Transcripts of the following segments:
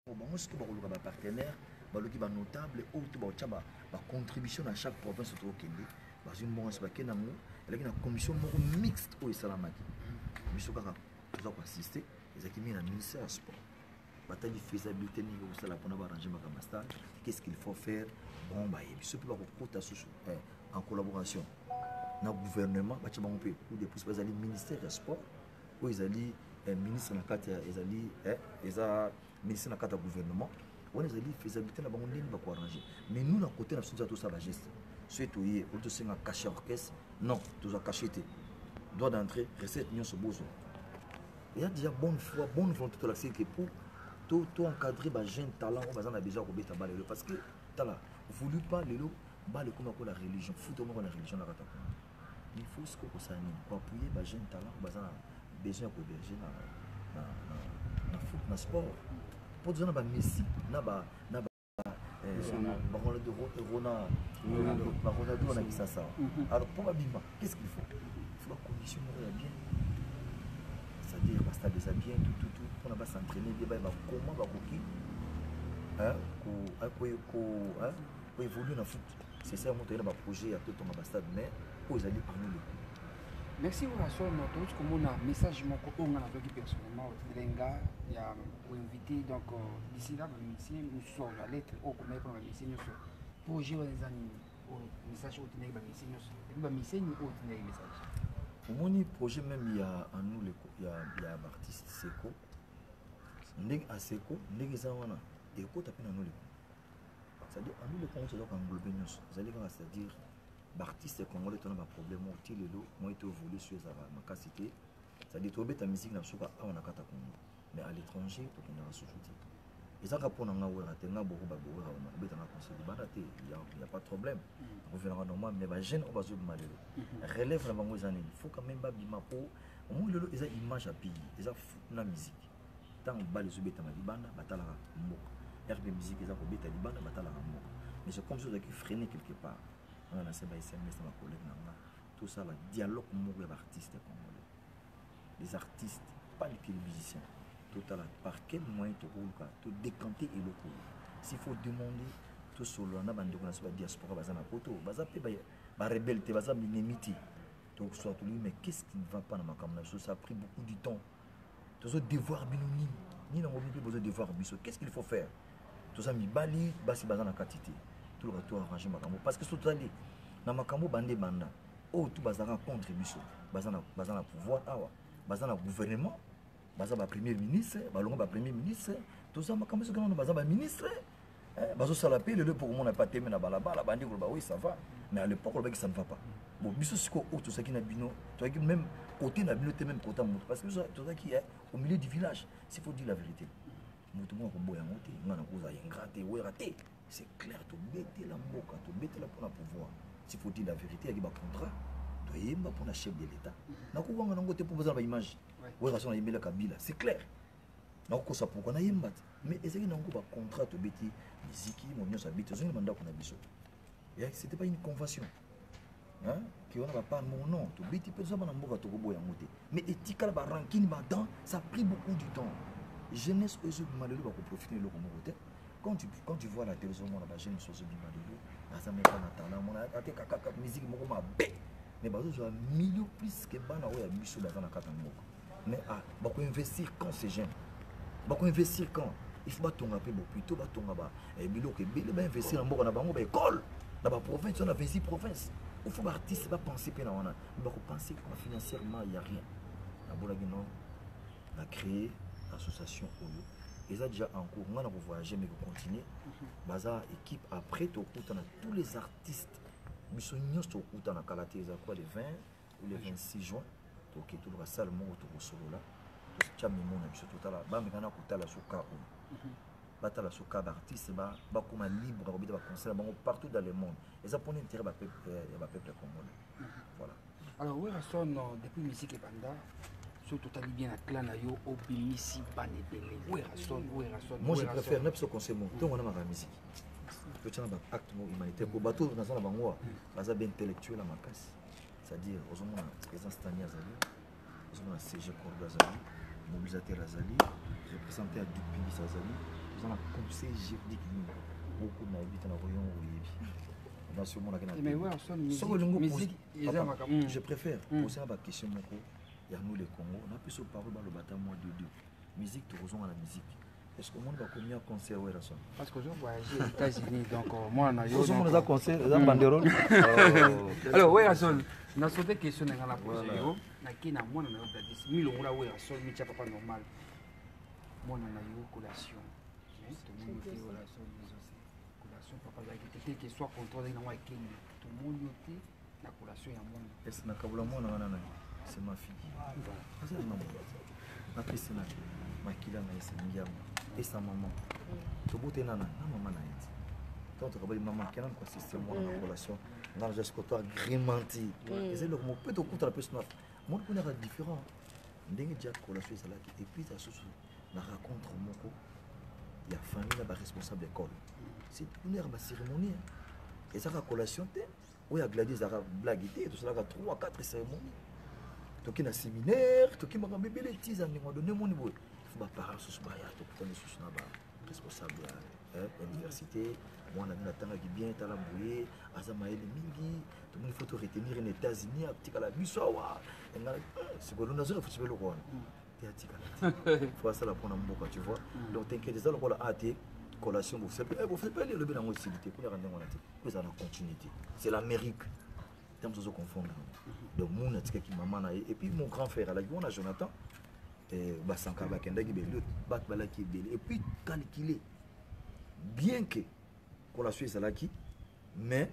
ce que ba partenaire baloki ba notable ou tout ba contribution à chaque province au Kenya ba une bon ba kenango elaki na commission moko mixte o esalamaki biso kaka toza ko assister ezaki mis na ministère du sport bataille faisabilité ni ko sala pona ba arranger ma stage qu'est-ce qu'il faut faire bon ba biso pe ba ko kota sous en collaboration na gouvernement ba tcha bango pe ou des plus bazali ministère du sport ou ezali ministre na kati ezali ministre na kati gouvernement on ezali faisabilité na bango ndeni ba ko arranger mais nous na côté na tout ça ba geste surtout hier on te singa cacher orchestre non tout ça caché droit d'entrée recette nyon so bozo il y a déjà bonne foi bonne volonté de l'accès que pour tout encadrer ba jeune talent on bazana besoin ko beta balle parce que tala voulu pas lelo balle comme la religion foot comme la religion la kata il faut ce que ça ni pour appuyer ba jeune talent bazana besoin ko berger na foot na sport pour dire na Messi na ba Ronaldo on a dit ça alors pour Abima qu'est-ce qu'il faut il faut la condition bien c'est-à-dire parce que déjà bien tout on va s'entraîner bien bah comment va coquille pour évoluer dans le foot c'est ça mon projet à tout ton ambassade mais aux alliés parmi les merci pour la somme tous comme on a message mon copain on a avec personnellement Lenga il y a invité donc d'ici là le musicien nous sort la lettre au comme pour le musicien pour jouer les amis message au tenir le musicien le musicien au tenir message mon projet même il y a en nous il y a artiste Seko ndeng a Seko ndeng zawana et ko tapé dans nous c'est-à-dire en nous le compte donc englober nous c'est-à-dire l'artiste congolais ton ba problème au tilelo moi été évolué sur ça ma capacité c'est-à-dire to beta musique na soka on a kata Congo mais à l'étranger to qu'on a sous-titré et ça rapona nga wera tenga beaucoup ba on beta na conseil baraté il y a pas de problème on verra normal mais ba jeune on va se malheureux relève na bango zané il faut quand même ba bima po au moins lelo eza image à pays eza na musique tant ba les beta ma libanda batala mboka RB musique eza ko beta libanda batala mboka mais c'est comme ça qui freiner quelque part on a ces SMS ma collègue tout ça le dialogue avec les artistes congolais les artistes pas les musiciens total par quel moyen tu décanter et le coup s'il faut demander tout solo on a bande de la diaspora bazana poto bazape ba rebelle te baza minemiti donc soit tout mais qu'est-ce qui ne va pas dans ma caméra ça a pris beaucoup de temps tous ce devoir binoni ni dans mon besoin devoir biso qu'est-ce qu'il faut faire tout ça mi bali basi bazana quantité tout le retour arranger makambo parce que surtout ali na makambo bande banda oh tout bazana contre biso bazana pouvoir awa bazana gouvernement bazana premier ministre balongo ba premier ministre tout ça makambo ce que nous bazana ministre bazo salapé le pour moi n'a pas témé na balaba la bande ba oui ça va mais à l'époque le ça ne va pas bon biso siko oh tout ça qui na bino toi qui même côté na bino même côté parce que tout ça qui est au milieu du village s'il faut dire la vérité mutu mo ko boya ngote ngana ko za ingraté ou raté c'est clair to bête la mboka to bête la pour pouvoir s'il faut dire la vérité avec ba contrat to yemba pour la chef de l'état na ko wanga ngote pour besoin ba image ouais raison yemba la kabila c'est clair na ko ça pourquoi na yemba mais ezeki na ko ba contrat to bête musique mo nyosa bête zo manda ko na biso et c'était pas une convention hein qui on va pas mon nom to bête peut ça na mboka to ko boya ngote mais etikala ba ranking ba dans ça a pris beaucoup de temps jeunesse eux malheureux va profiter de leur côté quand tu vois la télévision on a jeune chose du malheureux ça met pas na talent on a até kaka musique moko mabe mais bazo zo million plus que bana oya biso dans na kata moko mais ba ko investir quand c'est jeune ba ko investir quand il faut ba tonga pe bo plutôt ba tonga ba biloko ebele ba investir na mboka na bango ba école na ba province on a 26 provinces il faut ba artiste ba penser pe na wana ba ko penser que financièrement il y a rien na bolagi non a créé association Oyo et ça déjà en cours on a voyager mais continuer baza équipe après tout on a tous les artistes bisognos to kuta na kalaté za quoi les 20 ou les 26 juin donc tout le salle mo to solo là to chami mo na biso total ba me kana kuta la soka bata la soka d'artiste ba kuma libre ba bita ba concert ba partout dans le monde et ça pour intérêt ba peuple congolais voilà alors oui son depuis musique et banda surtout tali bien à clan yo obimisi bane belé oui rason moi je préfère même ce conseil mon donc on a ma musique tu tiens un acte humanitaire pour bateau dans la bango baza bien intellectuel à ma casse c'est-à-dire aux hommes présence Tania Zali aux hommes CG Corda Zali mobilisateur Zali représenté à Dupuis Zali toza na conseil juridique nini beaucoup nayebi te na koyo oyebi nasi omonaki na mais ouais son soko elingo musique eza makambo je préfère poser ba question moko ya nous le Congo na biso parole baloba ta moi de deux musique tokozonga na musique est-ce que on va combien concert ouais raison parce que je voyage aux États-Unis donc moi na yo on a concert za banderole alors ouais raison na sauté question na la poser yo na kina mwana na yo dadis milongo la ouais raison mi tia papa normal mwana na yo collation mais tout le monde était relation mais aussi collation papa za qui que soit contrôle na moi kini tout le monde était na collation ya mwana est-ce na kabula mwana wana na c'est ma fille c'est maman na piscine makila na ese ngiama et sa maman tobote nana na maman na yeti donc kabali maman kenan ko système mwana na relation na jusqu'au toi agrémenté et c'est le mot peut te coûter la personne moi on est différent ndenge dia collation ça là et puis ça sous na rencontre moko ya famille na ba responsable d'école c'est une heure ba cérémonie et ça la collation té oui à Gladys à blague tout ça là 3 4 cérémonies toki na séminaire toki maka bébé tiza ndingo donner mon niveau faut ba parents sous ba ya to peut sous na ba responsable à université moi on a na tanga qui bien tala mbouye azama ele mingi tout monde faut te retenir aux États-Unis à petit la bisowa c'est que nous avons fait le roi faut ça la prendre en boca tu vois donc t'inquiète ça le rôle a été collation vous faites pas le bien en hostilité pour rendre on a vous en continuité c'est l'Amérique termes de confondre donc mon a qui maman et puis mon grand frère là on a Jonathan et Basanka Bakenda qui belé bat bala qui belé et puis calculer bien que collation ça là qui mais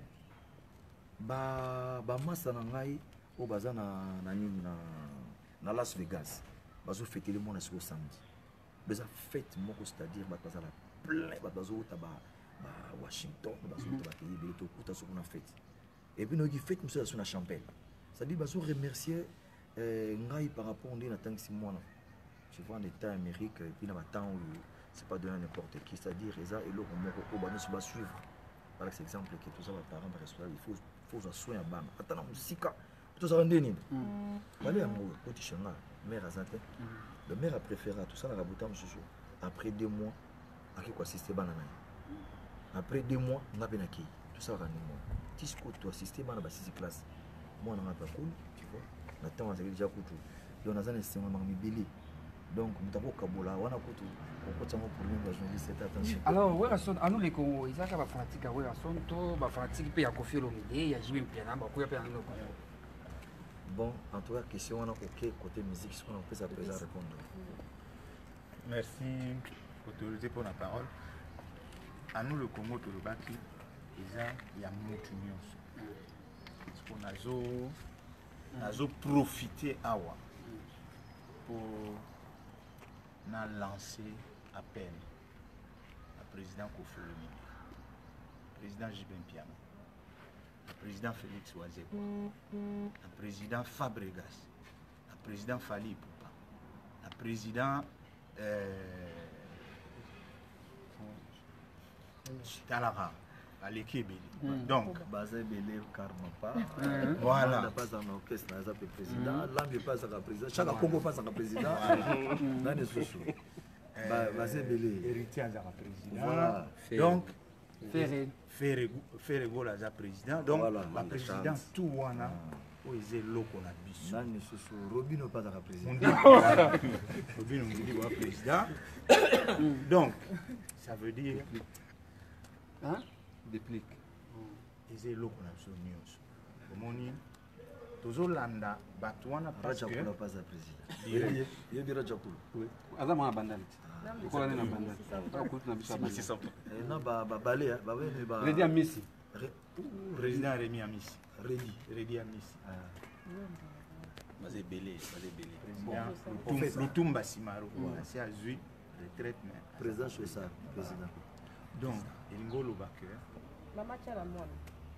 ba massa na ngai au bazana na Las Vegas bazo fêter le monde sur samedi baza fête moko c'est-à-dire baza la plein bazo taba Washington bazo taba pays belé to kuta sur na fête et puis nous qui fête monsieur sur na champagne c'est-à-dire bazo remercier ngai par rapport on dit na tant si mona tu vois en état Amérique et puis na temps où c'est pas donner n'importe qui c'est-à-dire ça et l'autre moko au bano se va suivre par exemple que tout ça va parents responsable il faut soin bana atana musika tout ça ndeni bale ya mo ko tishanga mère azate le maire a préféré tout ça na rabuta monsieur après 2 mois aki ko assister bana na après 2 mois ngabe na ki tout ça rani mo tisco to assister bana ba 6 classe moi na pas cool tu vois na temps azali déjà kutu yo na zana sema ma mibili donc mutako kabola wana kutu ko tsango pour nous journaliste attention alors ouais raison à nous les Congo ils a ka ba fanatique ouais raison to ba fanatique pe ya Koffi Olomide ya Jimmy Mpiana ba ko ya pe na le Congo. Bon, en tout cas, question on a OK côté musique, ce qu'on peut ça répondre. Merci autorité pour la parole. À nous le Congo to le baki, il y a mutu nyonso. Parce qu'on a profité awa pour na lancer appel à président Koffi Olomide, président Jibin Piano, le président Félix Ouazeko, le président Fabregas, le président Fali Poupa, le président Talara, à l'équipe. Donc, basé belé karma pas. Voilà. Pas un orchestre, ça peut président. Langue pas un président. Chaque Congo pas un président. Dans les sous. Basé belé. Héritier à président. Voilà. Donc, Ferré Gola za président donc voilà, la président tout wana oise loko na biso nani susu Robino pas za président Robino ngidi wa président donc ça veut dire hein déplique eze loko na biso nyonso omoni tozolanda bato wana parce que Raja pas za président il y a Raja Kulu azama bandali ko na bandali ko na biso na ba balé ba we ba Redi Amisi président Rémi Amisi Redi Amisi Basé belé président Lutumba Simaro c'est à Zui retraite mais président chez ça président donc Ngolo Baker Maman Tchalamon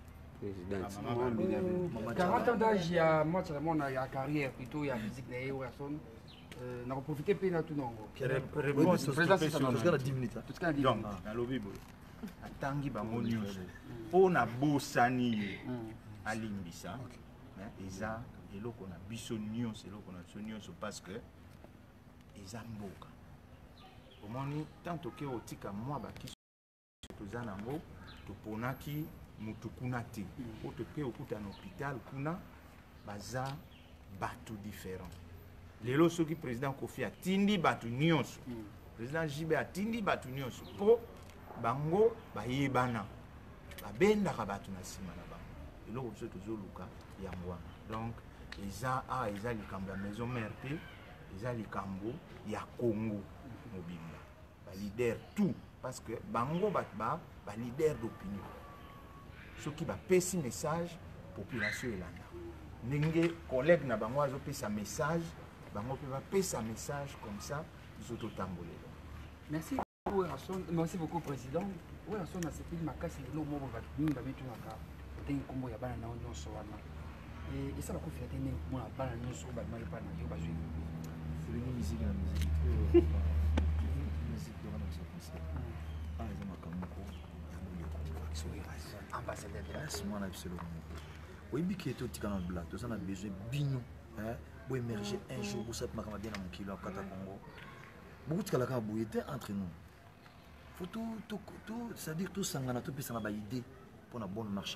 président 40 ans d'âge ya match la mona ya carrière plutôt ya musique na yo son na profiter pe na tout nongo réponse président c'est ça 10 minutes donc na lobi bo atangi bango nyonso mpona bosani alimbisa eza eloko na biso nyonso eloko na biso nyonso parce que eza mboka omoni tant toke otika mwa bakisi toza nango toponaki mutu kuna te po toke okuta na hôpital kuna baza bato différent lelo soki président Kofi atindi bato nyonso président JB atindi bato nyonso po bango bayebana babendaka bato na nsima na bango eloko biso tozoluka yango wana donc eza likambo ya maison mère te eza likambo ya Congo mobimba balider tout parce que bango bato balider d'opinion soki bapesi message population elanda ndenge collègue na bango azopesa message bango mpe bapesa message comme ça biso totambolela. Merci beaucoup Werrason, merci beaucoup président. Werrason a sepeli makasi lelo moko bato mingi babetunaka ndenge nkombo ya bana na nyonso wana esala kofika te ndenge mona bana nyonso bamai epa na yo bazwi solingi musique na musique musique dokana biso concert eza makambo moko ya moleko ambassadeur de merci mwana biso eloko moko oyebi ke totika na bla toza na besoin bino bo émerger un jour bosala makambo bien na mokili akata Congo bokotikala kaka boye te entre nous faut tout c'est-à-dire tosangana topesana baidée pour la bonne marche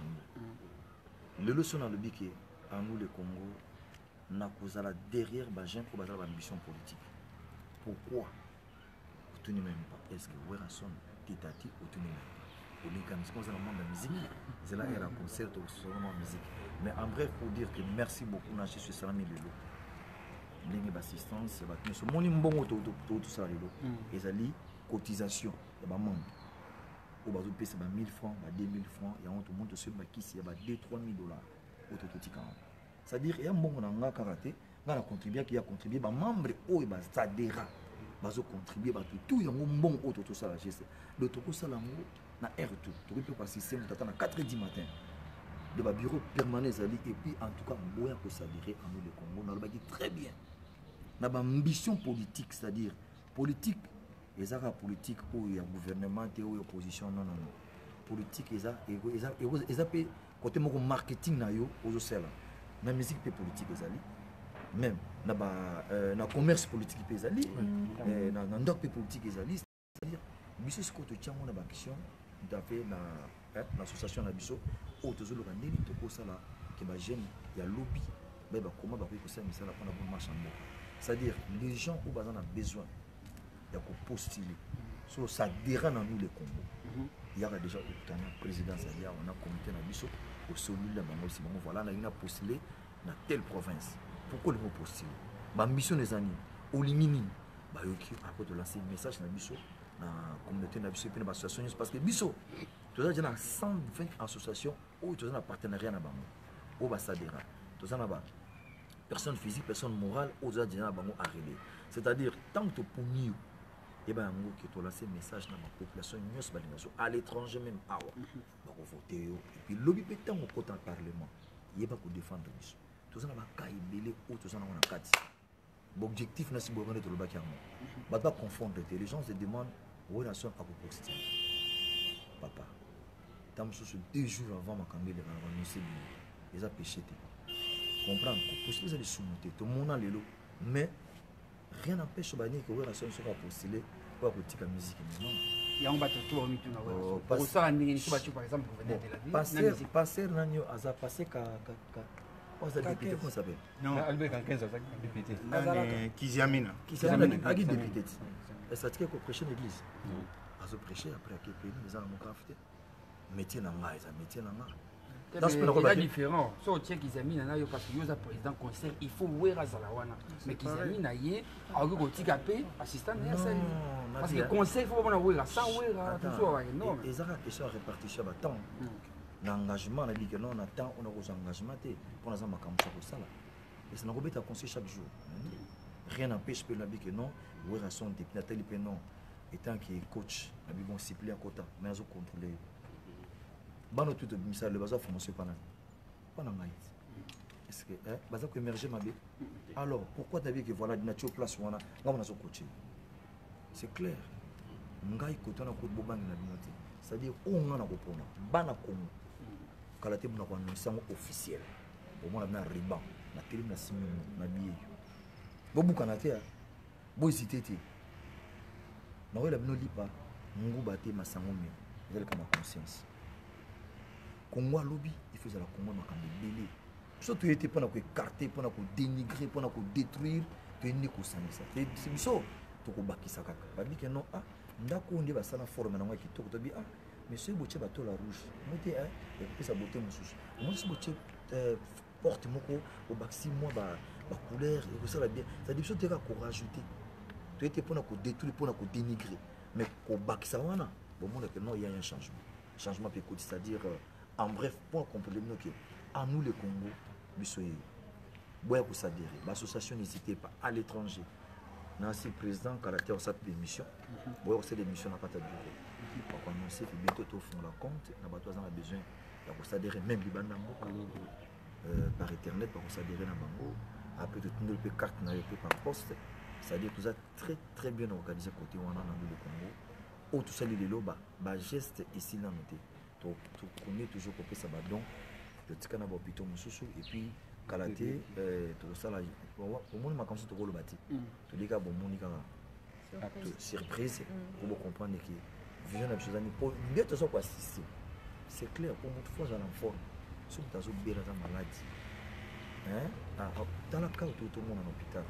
lelo so nalobi ke en nous le Congo na kozala derrière bajeune po bazala baambition politique pourquoi otuni même pas est-ce que Werrason titati otuni même pas olinga musique ozala monde ya musique zela era concert seulement musique mais en bref pour dire que merci beaucoup na jesu salami lelo ndenge bassistance bato nyonso moni mbongo tosala lelo ezali cotisation ya bamembre oyo bazopesa ba 1000 francs ba 2000 francs yango tomonde tosoki bakisi ya ba 2-3 000 $ oyo tototikanga c'est-à-dire eya mbongo na nga kaka te nga na contribuaki ya contribue bamembre oyo bazadera bazocontribue bato tu yango mbongo oyo totosala geste do tokosala yango na aire tout tokoki mpe basystème tata na 4h du matin de ba bureau permanent ezali et puis en tout cas boya kosadire en nous le Congo nalobaki très bien na baambition politique c'est-à-dire politique ezaka politique oyo ya gouvernement te oyo opposition non politique eza pe côté moko marketing na yo ozosala na musique pe politique ezali même na commerce politique pe ezali na ndok pe politique ezali c'est-à-dire biso siko totiango na baction ndape na l'association na biso oyo tozoloka ndeni tokosala ke bajeune ya lobby bakoma bakoki kosala misala mpona bon marche moko c'est-à-dire les gens oyo baza na besoin ya kopostuler so ça dérange dans nous le Congo il y a déjà okutana présidence ya on a comité na biso osoluli na bango si bango voilà na postulé na telle province pourquoi le mot postuler bambition les années olingi nini bayoki après de lancer message na biso na communauté na biso pe na association parce que biso toza déjà na 120 associations oyo toza na partenariat na bango oyo basadera toza na ba personne physique personne morale oyo toza déjà na bango arrêté c'est-à-dire tant que toponi yo et bien en que tu lances message dans la population à l'étranger même voter et puis lobby pétant au côté parlement il pas pour défendre biso tout ça na ba kai belé ou tout ça na kati l'objectif na si bourgogne de le bac ba pas confondre les gens se demandent relation à pour poster papa tant sur 2 jours avant ma campagne de annoncer les a péché comprendre que pour ça les soumonter tout le monde a l'élo mais rien n'empêche bani que Werrason soit postulé pour politique musique non yango bato to mitu na Werrason pour ça ndenge ni bato par exemple gouverneur de la ville passer nanyo aza passé ka oza député comment ça s'appelle non Albert 15 aza député Kiziamina agi député est-ce que ko prêcher l'église azo prêcher après que pays les gens mon grafité métier na nga eza métier na nga c'est différent so tie Kizamina na yo parce que yo za président conseil il faut Werrason la wana mais Kizamina ye aoki kotika pe assistant na sali parce que conseil faut bona Werrason sans Werrason tout ça énorme ezaka question répartition ba temps l'engagement na dit que non attend on a aux engagements te pour na za makambo ça ko sala et ça na kobeta conseil chaque jour rien n'empêche pe na dit que non Werrason depuis na tel pe non étant qui est coach na bi bon suppléant quota mais azo contrôler bano tout bimisa le baza formation pas na ngai est-ce que baza ko émerger mabe alors pourquoi tu as vu que voilà nature place wana ngam na zo coacher c'est clair ngai côté na ko bobangi na binote c'est-à-dire on na ko pona bana komo kala te na ko annoncer officiel au moins na riban na télé na simi na biye bobuka na te bo hésiter te nakoyela bino lipa nguba te masango me ezalaka ma conscience Congo alobi il faut ezala Congo makambo ebele biso toye te mpona koécarte mpona kodénigre mpona kodétruire toyende kosangisa biso tokobakisa kaka babi ke non ndako oyo nde basala forme nango ya kitoko tobi mais soki botie bato la rouge mo te ekopesa bote mosusu omoni soki botie porte moko obakisi mwa bacouleur ekosala bien cetadire biso teka korajouter toye te mpona kodétruire mpona kodénigre mais kobakisa wana bomona ke non il y a un changement mpe ekoti c'est-à-dire en bref pour comprendre bino ke en nous le Congo biso ye boya kosadere bassociation n'hésitez pas à l'étranger nansi président kalater osala mpe émission boya kosala émission na kati ya bureau bakoannonce ke bientôt tofongola compte na bato aza na besoin ya kosadere même libanda mboka par internet bakosadere na bango après totindeli mpe carte na yo mpe par poste c'est-à-dire toza très très bien organisé côté wana na nous le Congo oyo tosali lelo bageste esili nano te tokomi toujours kopesa badon totika na bahôpitaux mosusu et puis kala te tokosala omoni makambo so tokoloba te tolika bomoni kaka surprise po bocomprendre ke vision na biso ezani mpo nde toza koassiste c'est clair po motu fo azala forme soki moto azobela aza maladi tala ka oto tomona na hôpital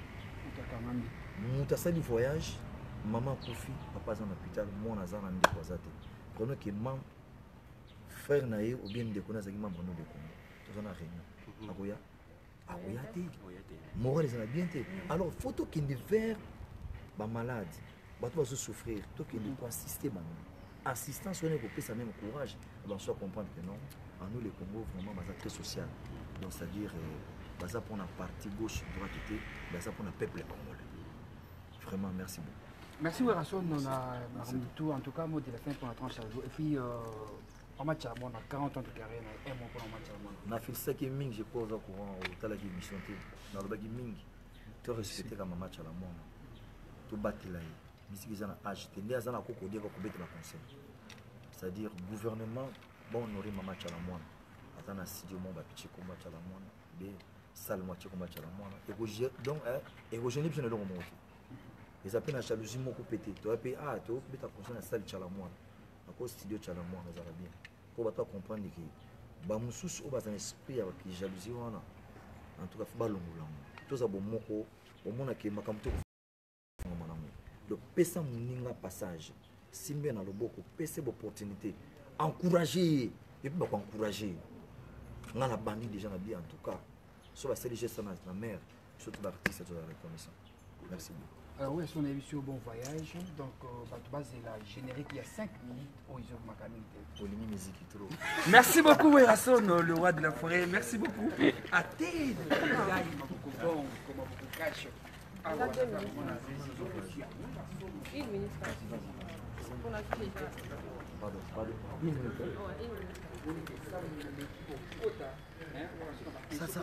moto asali voyage mama akufi papa aza na hôpital mwana aza na ndeko aza te prenons ke frère na ye ou bien ndeko na azalaki membre no de Congo toza na réunion akoya te moral ezala bien te alors faut tokende vers bamalade bato bazosouffrir tokende koassiste bango assistance wana ekopesa même courage banso ya comprendre que non en nous le Congo vraiment baza très social donc c'est à dire baza mpona parti gauche droite te baza mpona peuple congolais vraiment merci beaucoup. Merci Werason, on a tout en tout cas mot de la fin pour la tranche à jour et puis en match à mon 40 ans de carrière et mon pour en match à mon na fait ça qui ming je pose au courant au tala qui mission te na le bagi ming to respecter comme match à la mon to battre là musique ils en âge te ndia zana koko dia ko bettre la conseil c'est-à-dire gouvernement bon honorer ma match à la mon atana studio mon ba pitcher comme match à la mon de salle match comme match à la mon et donc et ko jeune bien le remonter les appels à jalousie moko pété to pe to beta conseil na salle chala moi à cause studio chala moi ça va bien pour bato comprendre que ba mususu o bazana esprit ya ki jalousie wana en tout cas faut balongola to za bomoko omona ke makambo to ngoma nango donc pesa muninga passage simbe na loboko pesa opportunité encourager et puis ba encourager ngala bandi déjà na bien en tout cas sur la CDG ça na mère surtout l'artiste de la reconnaissance. Merci beaucoup. Oui, son émission Bon Voyage. Donc, base est la générique il y a 5 minutes au Iso Makanite. Merci beaucoup, Werason, le roi de la forêt. Merci beaucoup. À Thé, Une minute. Pour la clé. Pardon. Une minute. Ça.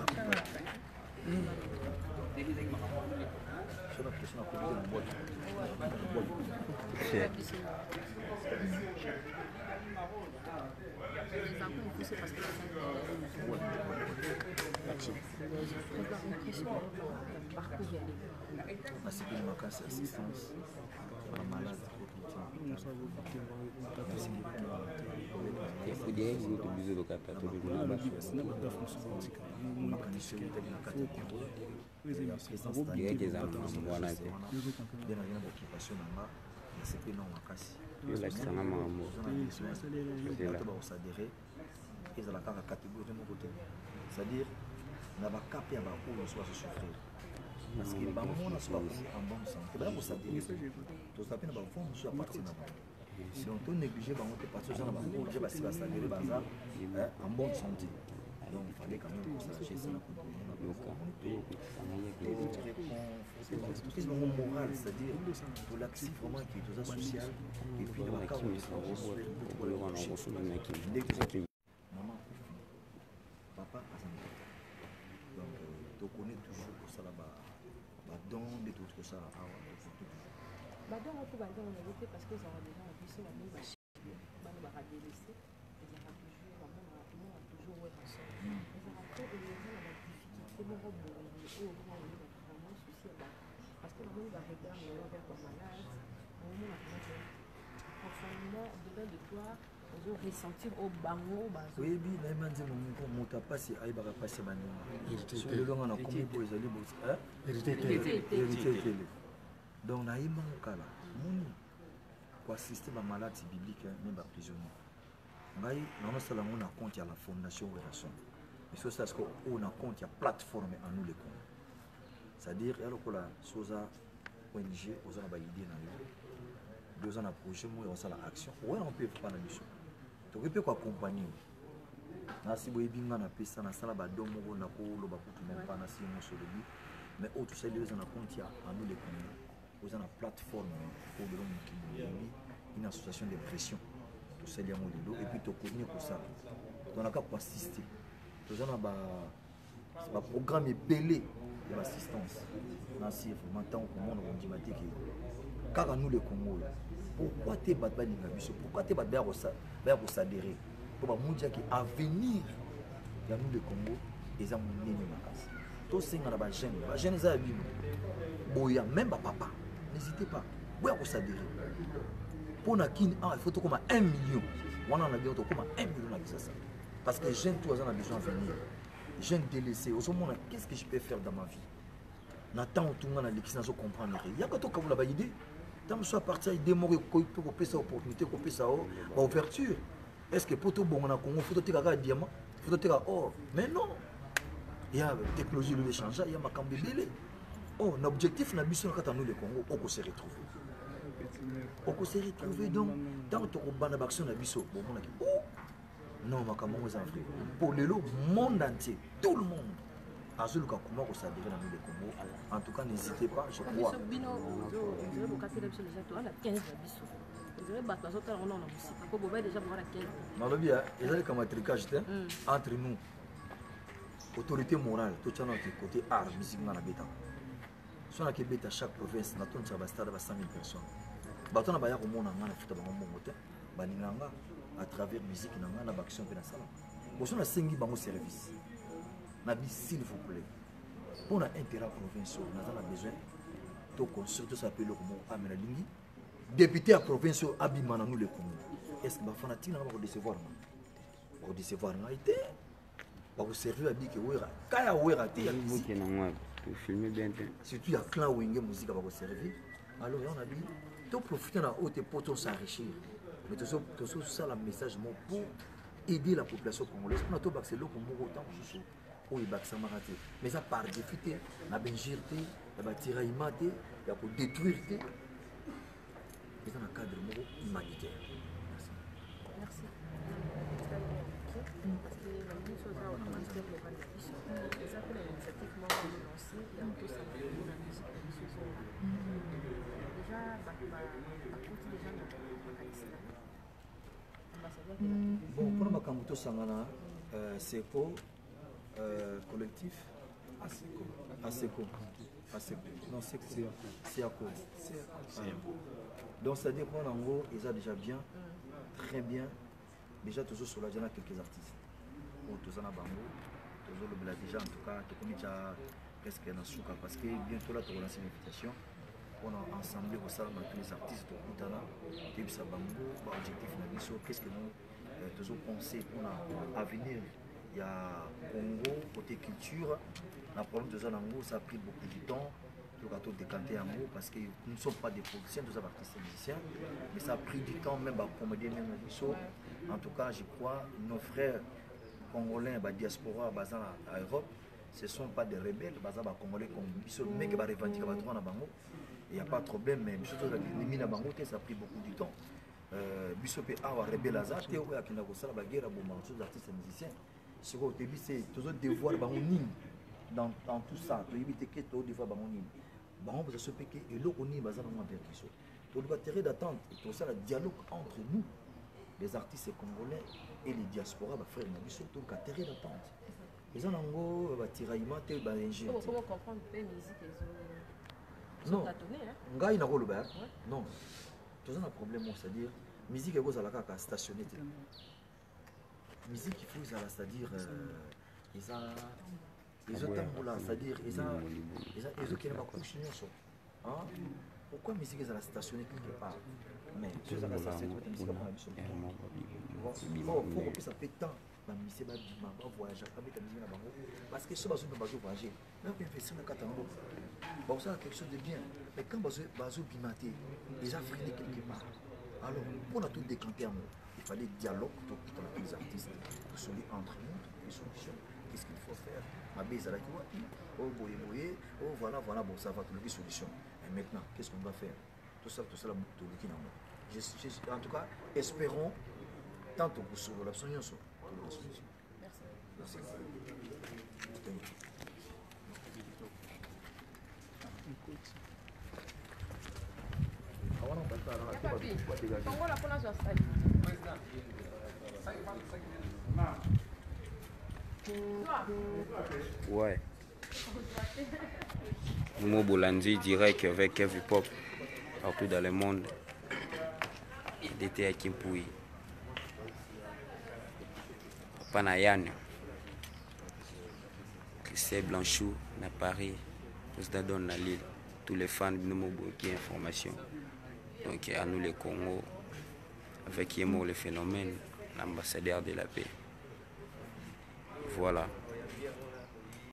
Assistance malade c'est-à-dire na bakape ya baoyo so basosouffrir parce que bamona so bakomi en bonne santé baya kosadire toza mpe na bavon mosusu ya parti na bango donc to néglige bango te parce oza na bango je basi basadire baza en bonne santé donc fallait quand même kosager ça na topesi bango moral c'est-à-dire tolaxi vraiment ke toza social et puis na bakao maman papa aza donc tokoni toujours kosala badon nde toki kosala awa badon mpo badon na ye te parce que ezala déjà na biso bamoi bana baradelese ezalaka toujours bamona toujours weraso ezala te eleza na badifficulté moko boye oyo omona vraiment souci ya parce que namoni baregard nano vers bamalade profondément au-delà de toi, on ressentir au bango. Oui, bien, mais maintenant, mon tas passé, aïe, bah, passé, sur le long, on a combien pour les alliés, hérité. Donc, on a eu mon cas là, pour assister à ma maladie biblique, même à prisonnier. On a compte à la fondation relation. Mais c'est ça qu'on a compte à la plateforme à nous les comptes. C'est-à-dire, il y a la chose ONG, on a une idée dans le. On a un projet, on a une action. Ouais, on peut faire la mission. Donc, on peut accompagner. Si vous avez bien fait ça, on a mais autre chose, on a compte à nous les comptes. On a une plateforme pour une association de pression. Et puis, tu connais pour ça. On a qu'à assister. On a un programme belé de l'assistance. On a maintenant on dit car nous les Congo, pourquoi tu es battu pourquoi tu es battu pour s'adhérer pour dire qu'avenir de nous les Congo ils ont mené ma casse. Tous ces jeunes ils ont boya même papa n'hésitez pas pour s'adhérer pour na kin il faut comme 1 million on en a bien comme 1 million avec ça parce que les jeunes tous ont besoin de venir jeunes délaissés au moment qu'est-ce que je peux faire dans ma vie n'attends tout le monde à l'existence comprendre il y a que toi qui avez idée tant que soit parti à démorer pour couper sa opportunité couper sa ouverture est-ce que pour tout bon on a Congo faut te un diamant faut te or mais non il y a technologie de l'échange il y a ma cambélé oh l'objectif n'a biso quand nous le Congo on se retrouve on se retrouve donc tant que on bana action na biso bon on a oh non ma camarade en Afrique pour le monde entier tout le monde Azul Kakuma au s'adhérer dans le Congo. En tout cas, n'hésitez pas, je crois. Entre nous, autorité morale, tout le monde côté art, musique, dans la bêta. Si on a à chaque province, on a 100 000 personnes. Baton a au monde à travers musique, on a action dans la salle. On a 5 000 services. S'il vous plaît, pour l'intérêt provincial, nous avons besoin de construire tout ça appelé le Congo Aménalingi. Député à provincial Abimana nous le Congo. Est-ce que ma fanatique va recevoir? Va recevoir n'a été. Va vous servir à dire que oui, Kaya Wera té. Filmer bien. Surtout il y a clan Wenge musique va vous servir. Alors on a dit, tout profiter de la haute pour s'enrichir. Mais tout ça le message pour aider la population congolaise. Pour nous c'est le Congo autant que mais ça part défuté, la bengirté, la tiraillemate, il y a pour détruire, et dans un cadre humanitaire. Merci. Parce que la ministre a automatiquement le mal de la mission. Les appels à l'initiative m'ont lancé, il y a tout ça pour la musique de la mission. Déjà, déjà bon, pour ma Kambuto Sangana, c'est pour collectif ASECO. Non, c'est à cause. Donc, c'est-à-dire qu'en gros, ils ont déjà bien, très bien, déjà toujours sur la il y a quelques artistes. Tous en Bango, toujours le Bla déjà, en tout cas, tout comme déjà presque dans Souka, parce que bientôt là, tu auras une invitation. On a ensemble au salon tous les artistes de Koutana, Tébissa Bango, objectif Nabiso, qu'est-ce que nous toujours pensé pour l'avenir. Il y a Congo, côté culture, le problème de Zanango, ça a pris beaucoup de temps. Tout gâteau décanté en haut parce que nous ne sommes pas des producteurs, nous sommes artistes et musiciens, mais ça a pris du temps même à accommoder même en tout cas, je crois, nos frères congolais, la diaspora basée en Europe, ce ne sont pas des rebelles, basés en Congolais comme Bissot, mais qui va revendiquer le droit dans Bango. Il n'y a pas de problème, mais Bissot, les à Bango, ça a pris beaucoup de temps. Bissot peut avoir rebelle à Zate, ou à Kinagosala, la guerre, les artistes et musiciens. Ce au début, c'est toujours devoir dans tout ça, tu évites que tu devoir Bon, vous avez péqué et l'eau on y va dans mon vertiso. Tu dois terrer d'attente et tout ça le dialogue entre nous, les artistes congolais et les diasporas, frères, nous surtout qu'à terrer d'attente. Les gens en gros, tiraillement, tu vas ingérer. Comment comprendre la musique non, il y a un non, tout ça un problème, c'est-à-dire musique est à stationner. Musique il faut c'est-à-dire ils ont là, c'est-à-dire ils ont qui n'ont pas couché pourquoi musique est stationné quelque part? Mais tu as la station, tu as pour que ça fait tant. Bamisé ba bima ba voyager avec la musique na bango parce que ce bazo na bazo voyager là bien fait ça na katango bon ça quelque chose de bien mais quand bazo bimaté déjà freiné quelque part alors pour tout décanter il fallait dialogue pour les artistes pour se dire entre nous les solutions qu'est-ce qu'il faut faire ma bise à la quoi oh boye oh voilà bon ça va trouver des solutions et maintenant qu'est-ce qu'on va faire tout ça la moutologie en tout cas espérons tant pour sauver l'absence. Merci. Ouais. Momo Bolandi dirait qu'avec Kev Hip Hop, partout dans le monde, il était à Kimpoui. Panayan, Christelle Blanchou, à Paris, Osdadon, à Lille, tous les fans de Momo qui ont information. Donc à nous les Congo, avec Yemo le phénomène, l'ambassadeur de la paix. Voilà.